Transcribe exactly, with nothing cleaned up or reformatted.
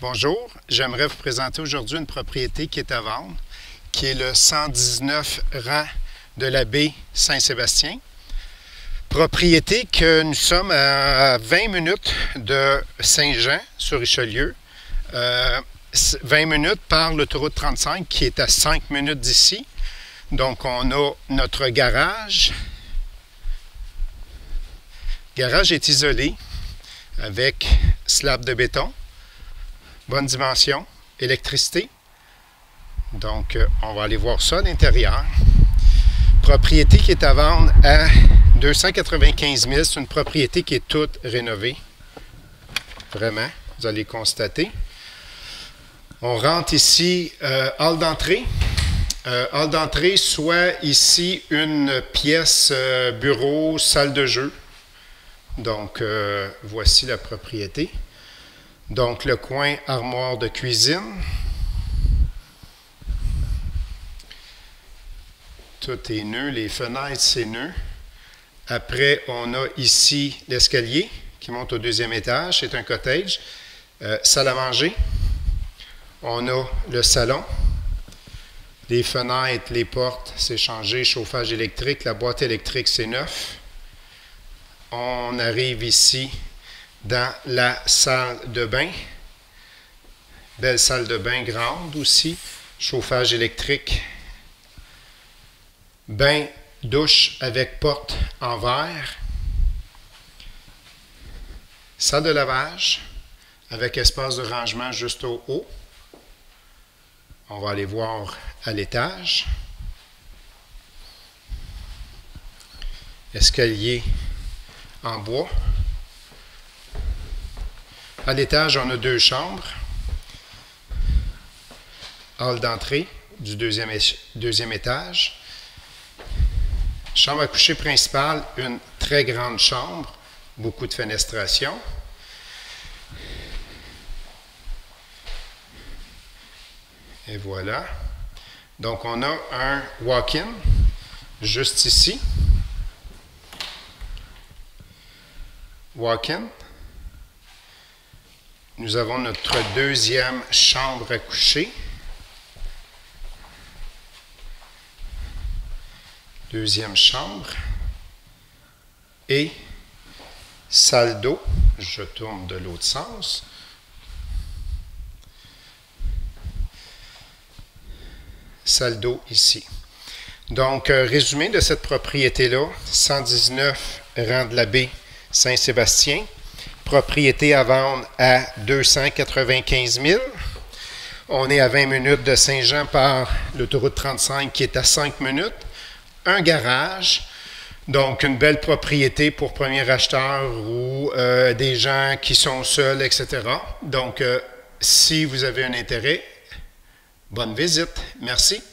Bonjour, j'aimerais vous présenter aujourd'hui une propriété qui est à vendre, qui est le cent dix-neuf rang de la baie Saint-Sébastien. Propriété que nous sommes à vingt minutes de Saint-Jean sur Richelieu, euh, vingt minutes par l'autoroute trente-cinq qui est à cinq minutes d'ici. Donc on a notre garage. Le garage est isolé avec slab de béton. Bonne dimension, électricité. Donc, euh, on va aller voir ça à l'intérieur. Propriété qui est à vendre à deux cent quatre-vingt-quinze mille. C'est une propriété qui est toute rénovée. Vraiment, vous allez constater. On rentre ici, euh, hall d'entrée. Euh, hall d'entrée, soit ici une pièce euh, bureau, salle de jeu. Donc, euh, voici la propriété. Donc, le coin armoire de cuisine. Tout est neuf. Les fenêtres, c'est neuf. Après, on a ici l'escalier qui monte au deuxième étage. C'est un cottage. Euh, salle à manger. On a le salon. Les fenêtres, les portes, c'est changé. Chauffage électrique. La boîte électrique, c'est neuf. On arrive ici dans la salle de bain. Belle salle de bain grande aussi. Chauffage électrique. Bain, douche avec porte en verre. Salle de lavage avec espace de rangement juste au haut. On va aller voir à l'étage. Escalier en bois. À l'étage, on a deux chambres. Hall d'entrée du deuxième, deuxième étage. Chambre à coucher principale, une très grande chambre, beaucoup de fenestration. Et voilà. Donc, on a un walk-in juste ici. Walk-in. Nous avons notre deuxième chambre à coucher. Deuxième chambre. Et salle d'eau. Je tourne de l'autre sens. Salle d'eau ici. Donc, euh, résumé de cette propriété-là, cent dix-neuf rang de la baie Saint-Sébastien. Propriété à vendre à deux cent quatre-vingt-quinze mille. On est à vingt minutes de Saint-Jean par l'autoroute trente-cinq qui est à cinq minutes. Un garage, donc une belle propriété pour premier acheteur ou euh, des gens qui sont seuls, et cetera. Donc, euh, si vous avez un intérêt, bonne visite. Merci.